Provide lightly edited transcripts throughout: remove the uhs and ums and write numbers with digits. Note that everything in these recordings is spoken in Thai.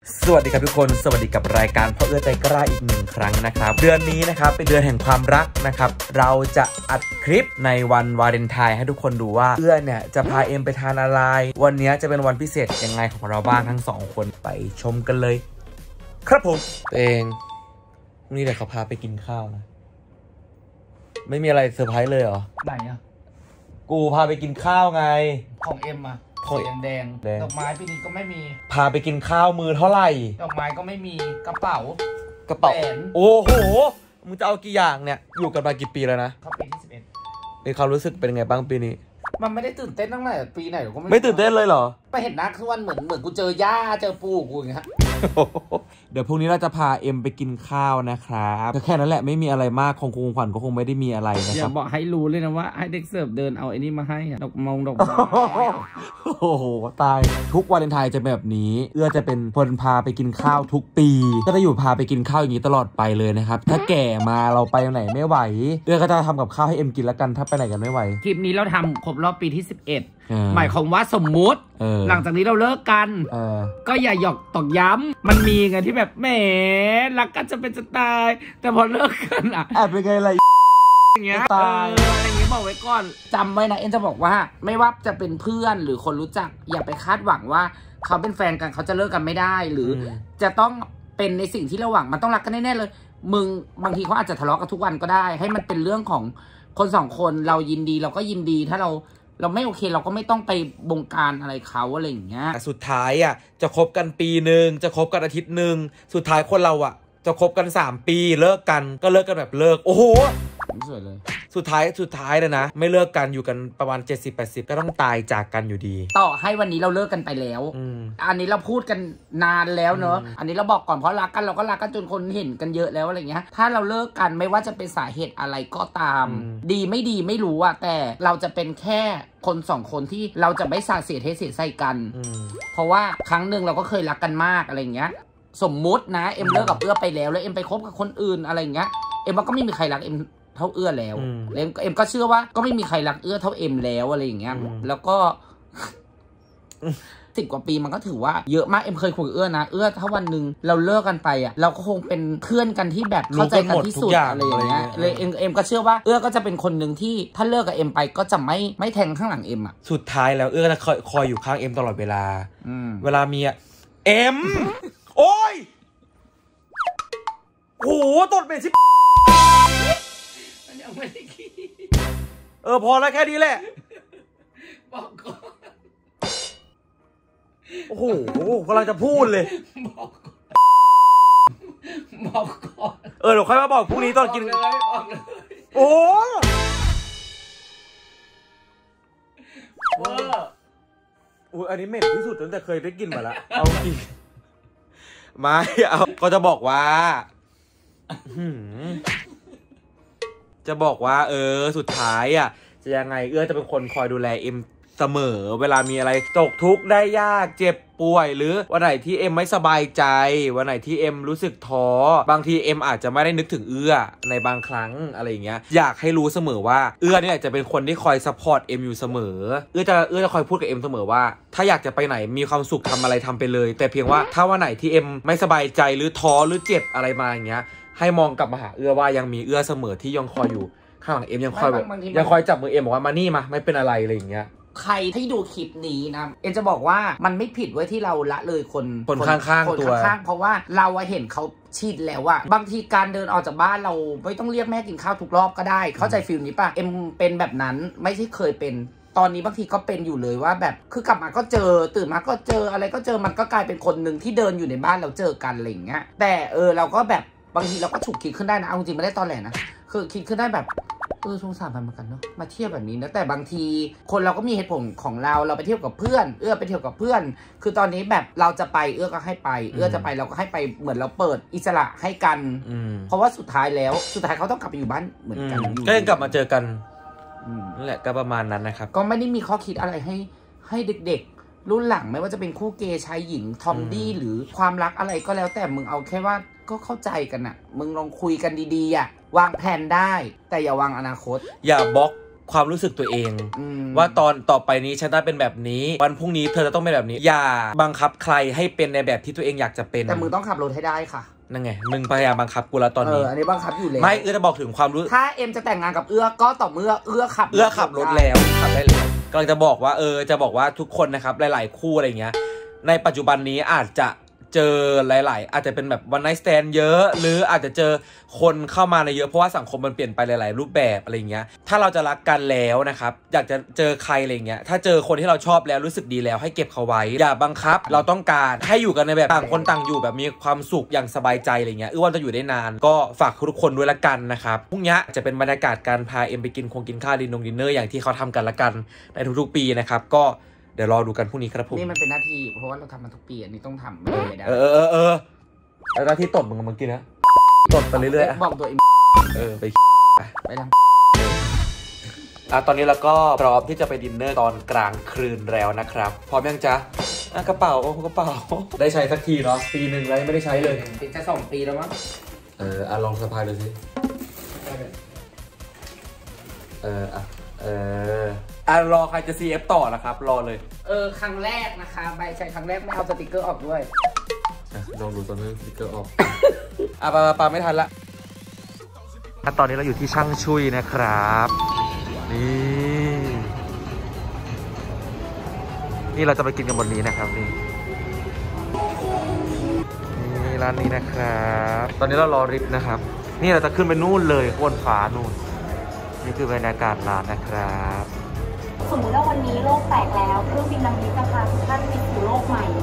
สวัสดีครับทุกคนสวัสดีกับรายการพ่อเอื้อใจกล้าอีกหนึ่งครั้งนะครับเดือนนี้นะครับเป็นเดือนแห่งความรักนะครับเราจะอัดคลิปในวันวาเลนไทน์ให้ทุกคนดูว่าเอื้อเนี่ยจะพาเอ็มไปทานอะไรวันนี้จะเป็นวันพิเศษยังไงของเราบ้างทั้ง2คนไปชมกันเลยครับผมตัวเองนี่เดี๋ยวเขาพาไปกินข้าวนะไม่มีอะไรเซอร์ไพรส์เลยเหรอไหนอ่ะกูพาไปกินข้าวไงของเอ็มอ่ะสีแดงดอกไม้ปีนี้ก็ไม่มีพาไปกินข้าวมือเท่าไหร่ดอกไม้ก็ไม่มีกระเป๋าโอ้โหมึงจะเอากี่อย่างเนี่ยอยู่กันมากี่ปีแล้วนะเข้าปีที่11 ในความรู้สึกเป็นไงบ้างปีนี้มันไม่ได้ตื่นเต้นตั้งแต่ปีไหนก็ไม่ตื่นเต้นเลยเหรอไปเห็นนักทุกวันเหมือนกูเจอย่าเจอปู่กูอย่างเงี้ยเดี๋ยวพรุ่งนี้เราจะพาเอ็มไปกินข้าวนะครับแค่นั้นแหละไม่มีอะไรมากของครูขวัญก็คงไม่ได้มีอะไรนะครับอย่าบอกให้รู้เลยนะว่าให้เด็กเสิร์ฟเดินเอาไอ้นี่มาให้ดอกไม้โอ้โหตายทุกวาเลนไทน์จะแบบนี้เอื้อจะเป็นคนพาไปกินข้าวทุกปีก็จะอยู่พาไปกินข้าวอย่างนี้ตลอดไปเลยนะครับถ้าแก่มาเราไปไหนไม่ไหวเอื้อก็จะทำกับข้าวให้เอ็มกินแล้วกันถ้าไปไหนกันไม่ไหวคลิปนี้เราทำครบรอบปีที่11หมายความว่าสมมุติหลังจากนี้เราเลิกกันก็อย่าหยอกตอกย้ำมันมีไงที่แบบแหมรักกันจะเป็นจะตายแต่พอเลิกกันอ่ะเป็นไงอะไรอย่างเงี้ยตายอย่างเงี้ยบอกไว้ก่อนจำไว้นะเอ็นจะบอกว่าไม่ว่าจะเป็นเพื่อนหรือคนรู้จักอย่าไปคาดหวังว่าเขาเป็นแฟนกันเขาจะเลิกกันไม่ได้หรือจะต้องเป็นในสิ่งที่เราหวังมันต้องรักกันแน่ๆเลยมึงบางทีเขาอาจจะทะเลาะกันทุกวันก็ได้ให้มันเป็นเรื่องของคน2คนเรายินดีเราก็ยินดีถ้าเราไม่โอเคเราก็ไม่ต้องไปบงการอะไรเขาอะไรอย่างเงี้ยสุดท้ายอ่ะจะคบกันปีหนึ่งจะคบกันอาทิตย์หนึ่งสุดท้ายคนเราอ่ะจะคบกัน3 ปีเลิกกันก็เลิกกันแบบเลิกโอ้โหสวยเลยสุดท้ายเลยนะไม่เลิกกันอยู่กันประมาณ70-80ก็ต้องตายจากกันอยู่ดีต่อให้วันนี้เราเลิกกันไปแล้วอันนี้เราพูดกันนานแล้วเนอะอันนี้เราบอกก่อนเพราะรักกันเราก็รักกันจนคนเห็นกันเยอะแล้วอะไรเงี้ยถ้าเราเลิกกันไม่ว่าจะเป็นสาเหตุอะไรก็ตามดีไม่ดีไม่รู้อะแต่เราจะเป็นแค่คน2 คนที่เราจะไม่สาดเสียเทเสียใส่กันเพราะว่าครั้งหนึ่งเราก็เคยรักกันมากอะไรเงี้ยสมมุตินะเอ็มเลิกกับเอื้อไปแล้วเอ็มไปคบกับคนอื่นอะไรเงี้ยเอ็มว่าก็ไม่มีใครรักเอ็มเท่าเอื้อแล้วเอ็มก็เชื่อว่าก็ไม่มีใครรักเอื้อเท่าเอ็มแล้วอะไรอย่างเงี้ยแล้วก็10 กว่าปีมันก็ถือว่าเยอะมากเอ็มเคยคุยกับเอื้อนะเอื้อถ้าวันหนึ่งเราเลิกกันไปอ่ะเราก็คงเป็นเพื่อนกันที่แบบเข้าใจกันที่สุดอะไรอย่างเงี้ยเลยเอ็มก็เชื่อว่าเอื้อก็จะเป็นคนหนึ่งที่ถ้าเลิกกับเอ็มไปก็จะไม่แทงข้างหลังเอ็มอ่ะสุดท้ายแล้วเอื้อจะคอยอยู่ข้างเอ็มตลอดเวลาเวลามีอ่ะเอ็มโอ้ยโอ้โหตดเป็นชิบยังไม่ได้ขี้พอแล้วแค่นี้แหละบอกก่อนโอ้โหกำลังจะพูดเลยบอกก่อนเดี๋ยวค่อยมาบอกพรุ่งนี้ตอนกินเลยโอ้อันนี้เหม็นที่สุดตั้งแต่เคยได้กินมาแล้วเอาจริงไม่เอาก็จะบอกว่าจะบอกว่าสุดท้ายอ่ะจะยังไงเอื้อจะเป็นคนคอยดูแลเอ็มเสมอเวลามีอะไรตกทุกข์ได้ยากเจ็บป่วยหรือวันไหนที่เอ็มไม่สบายใจวันไหนที่เอ็มรู้สึกท้อบางทีเอ็มอาจจะไม่ได้นึกถึงเอื้อในบางครั้งอะไรอย่างเงี้ยอยากให้รู้เสมอว่าเอื้อเนี่ยจะเป็นคนที่คอยซัพพอร์ตเอ็มอยู่เสมอเอื้อจะคอยพูดกับเอ็มเสมอว่าถ้าอยากจะไปไหนมีความสุขทำอะไรทำไปเลยแต่เพียงว่าถ้าวันไหนที่เอ็มไม่สบายใจหรือท้อหรือเจ็บอะไรมาอย่างเงี้ยให้มองกลับมาหาเอื้อว่ายังมีเอื้อเสมอที่ยังคอยอยู่ข้างหลังเอ็มยังคอยแบบยังคอยจับมือเอ็มบอกว่ามานี่มาไม่เป็นอะไรอะไรอย่างเงี้ยใครที่ดูคลิปนี้นะเอ็นจะบอกว่ามันไม่ผิดไว้ที่เราละเลยคนข้างๆตัวเพราะว่าเราเห็นเขาชินแล้วอะบางทีการเดินออกจากบ้านเราไม่ต้องเรียกแม่กินข้าวทุกรอบก็ได้เข้าใจฟีลนี้ป่ะเอ็มเป็นแบบนั้นไม่ใช่เคยเป็นตอนนี้บางทีก็เป็นอยู่เลยว่าแบบคือกลับมาก็เจอตื่นมาก็เจออะไรก็เจอมันก็กลายเป็นคนหนึ่งที่เดินอยู่ในบ้านเราเจอกันอะไรอย่างเงี้ยแต่เราก็แบบบางทีเราก็ฉุกคิดขึ้นได้นะเอาจริงไม่ได้ตอนแหลนะคือคิดขึ้นได้แบบสงสารมันเหมือนกันเนาะมาเที่ยวแบบนี้นะแต่บางทีคนเราก็มีเหตุผลของเราไปเที่ยวกับเพื่อนไปเที่ยวกับเพื่อนคือตอนนี้แบบเราจะไปก็ให้ไปจะไปเราก็ให้ไปเหมือนเราเปิดอิสระให้กันเพราะว่าสุดท้ายเขาต้องกลับไปอยู่บ้านเหมือนกันก็ยังกลับมาเจอกันนั่นแหละก็ประมาณนั้นนะครับก็ไม่ได้มีข้อคิดอะไรให้เด็กๆรุ่นหลังไม่ว่าจะเป็นคู่เกย์ชายหญิงทอมดี้หรือความรักอะไรก็แล้วแต่มึงเอาแค่ว่าก็เข้าใจกันอะมึงลองคุยกันดีๆอะวางแผนได้แต่อย่าวางอนาคตอย่าบล็อกความรู้สึกตัวเองว่าตอนต่อไปนี้ฉันต้องเป็นแบบนี้วันพรุ่งนี้เธอจะต้องเป็นแบบนี้อย่าบังคับใครให้เป็นในแบบที่ตัวเองอยากจะเป็นแต่มึงต้องขับรถให้ได้ค่ะนั่นไงมึงพยายามบังคับกูแล้วตอนนี้อันนี้บังคับอยู่เลยไม่จะบอกถึงความรู้ถ้าเอ็มจะแต่งงานกับก็ต่อเมื่อขับรถแล้วขับได้แล้วกำลังจะบอกว่าจะบอกว่าทุกคนนะครับหลายๆคู่อะไรเงี้ยในปัจจุบันนี้อาจจะเจอหลายๆอาจจะเป็นแบบวันไนท์สแตนเยอะหรืออาจจะเจอคนเข้ามาในเยอะเพราะว่าสังคมมันเปลี่ยนไปหลายๆรูปแบบอะไรเงี้ยถ้าเราจะรักกันแล้วนะครับอยากจะเจอใครอะไรเงี้ยถ้าเจอคนที่เราชอบแล้วรู้สึกดีแล้วให้เก็บเขาไว้อย่าบังคับเราต้องการให้อยู่กันในแบบต่างคนต่างอยู่แบบมีความสุขอย่างสบายใจอะไรเงี้ยว่าจะอยู่ได้นานก็ฝากทุกคนด้วยละกันนะครับพรุ่งนี้จะเป็นบรรยากาศการพาเอ็มไปกินข้าวดินเนอร์อย่างที่เขาทำกันละกันในทุกๆปีนะครับก็เดี๋ยวรอดูกันพรุ่งนี้ครับผมนี่มันเป็นหน้าที่เพราะว่าเราทำมาทุกปีอันนี้ต้องทำไม่ได้แล้วหน้าที่ตดมึงเมื่อกี้นะตดไปเรื่อยๆบอกตัวเองไปทำตอนนี้เราก็พร้อมที่จะไปดินเนอร์ตอนกลางคืนแล้วนะครับพร้อมยังจ๊ะกระเป๋าได้ใช้สักทีเนาะปีหนึ่งแล้วไม่ได้ใช้เลยจะ2 ปีแล้วมั้งลองสะพายดูสิรอใครจะ CF ต่อนะครับรอเลยครั้งแรกนะคะใบใช้ครั้งแรกไม่เอาสติกเกอร์ออกด้วยลองดูตอนนี้สติกเกอร์ออกปาไม่ทันละตอนนี้เราอยู่ที่ช่างชุยนะครับนี่เราจะไปกินกันบนนี้นะครับนี่ร้านนี้นะครับตอนนี้เรารอริฟต์นะครับนี่เราจะขึ้นไปนู่นเลยบนฟ้านู่นนี่คือบรรยากาศร้านนะครับสมมติว่าวันนี้โลกแตกแล้วเครื่องบินลำนี้จะพาทุกท่านไปสู่โลกใหม่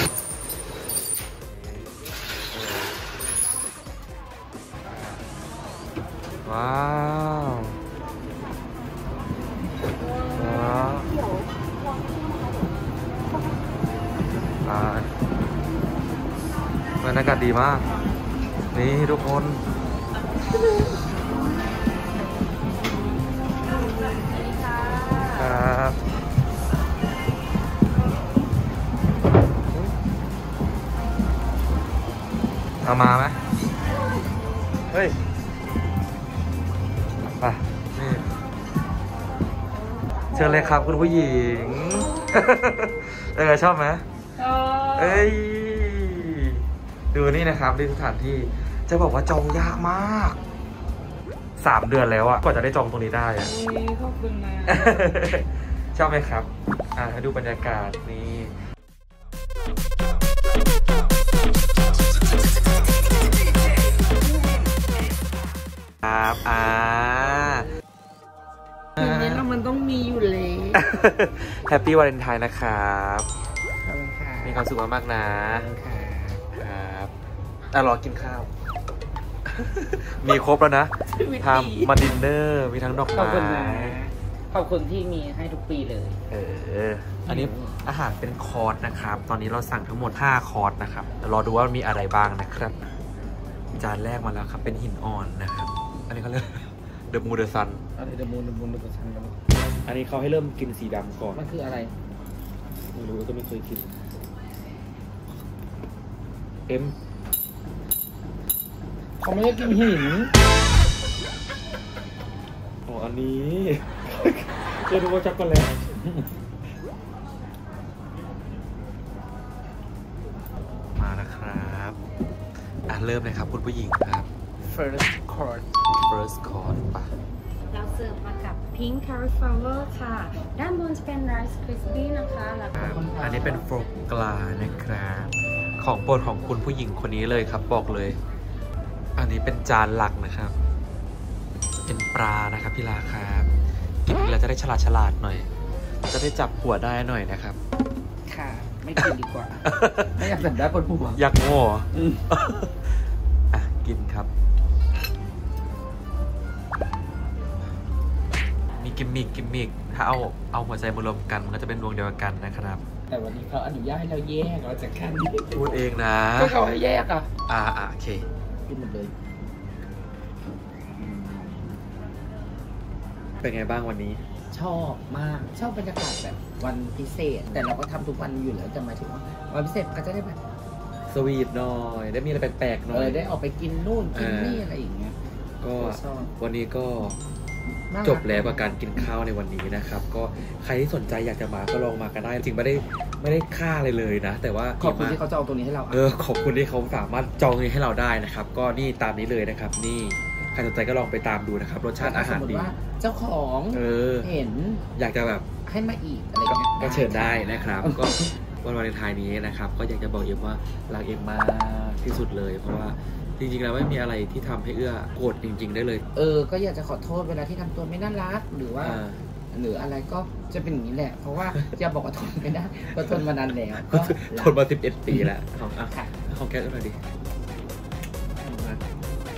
ว้าวบรรยากาศดีมากนี่ทุกคนครับเอามาไหมเฮ้ยไปนี่เชิญเลยครับคุณผู้หญิงชอบไหมชอบดูนี่นะครับนี่สถานที่จะบอกว่าจองยากมาก3 เดือนแล้วอะกว่าจะได้จองตรงนี้ได้อะขอบคุณนะชอบไหมครับให้ดูบรรยากาศนี่ครับอย่างนี้มันต้องมีอยู่เลยแฮปปี้วาเลนไทน์นะครับมีความสุขมากๆนะครับรอกินข้าวมีครบแล้วนะทำมาดินเนอร์มีทั้งดอกไม้ขอบคุณที่มีให้ทุกปีเลยอันนี้อาหารเป็นคอร์สนะครับตอนนี้เราสั่งทั้งหมด5 คอร์สนะครับรอดูว่ามีอะไรบ้างนะครับจานแรกมาแล้วครับเป็นหินอ่อนนะครับอันนี้เขาเรียกเดอะมูนเดอะซันอะไรเดอะมูนเดอะซันอันนี้เขาให้เริ่มกินสีดำก่อนมันคืออะไรไม่รู้ก็ไม่เคยกินเขาไม่ได้กินหินอันนี้เรียกว่าช็อกโกแลตมาแล้วครับเริ่มเลยครับคุณผู้หญิงครับ first course ป่ะเราเสิร์ฟมากับ pink cauliflower ค่ะด้านบนจะเป็น rice crispy นะคะแล้วก็อันนี้เป็นโฟกลานะครับของโปรดของคุณผู้หญิงคนนี้เลยครับบอกเลยอันนี้เป็นจานหลักนะครับเป็นปลานะครับพี่ลาครับกินแล้วจะได้ฉลาดหน่อยจะได้จับหัวได้หน่อยนะครับค่ะไม่กินดีกว่าไม่อยากจับได้บนหัวอยากโง่กินครับมีกิมมิกถ้าเอาหัวใจมารวมกันมันก็จะเป็นดวงเดียวกันนะครับแต่วันนี้เขาอนุญาตให้เราแยกเราจะขั้นพูดเองนะก็เขาให้แยกโอเคกินหมดเลยเป็นไงบ้างวันนี้ชอบมากชอบบรรยากาศแบบวันพิเศษแต่เราก็ทำทุกวันอยู่แล้วจะหมายถึงว่าวันพิเศษก็จะได้แบบสวีทหน่อยได้มีอะไรแปลกๆหน่อยได้ออกไปกินนู่นกินนี่อะไรอย่างเงี้ยก็วันนี้ก็จบแล้วกับการกินข้าวในวันนี้นะครับก็ใครที่สนใจอยากจะมาก็ลองมากันได้จริงไม่ได้ค่าอะไรเลยนะแต่ว่าขอบคุณที่เขาจองตรงนี้ให้เราขอบคุณที่เขาสามารถจองนี้ให้เราได้นะครับก็นี่ตามนี้เลยนะครับนี่ใครสนใจก็ลองไปตามดูนะครับรสชาติอาหารดีเจ้าของเห็นอยากจะแบบให้มาอีกอะไรอย่างเงี้ยก็เชิญได้นะครับก็วันวาเลนไทน์นี้นะครับก็อยากจะบอกเอ็มว่ารักเอ็มมากที่สุดเลยเพราะว่าจริงๆแล้วไม่มีอะไรที่ทำให้เอื้อโกรธจริงๆได้เลยก็อยากจะขอโทษเวลาที่ทำตัวไม่น่ารักหรือว่าหรืออะไรก็จะเป็นอย่างนี้แหละเพราะว่าอย่าบอกว่าทนไม่ได้ก็ทนมานานแล้วก็ทนมา11 ปีแล้วของแกก็หน่อยดิ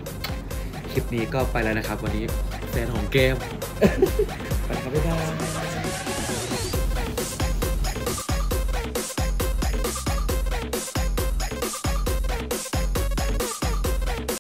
คลิปนี้ก็ไปแล้วนะครับวันนี้แฟนของเกมไปครับบ๊ายบาย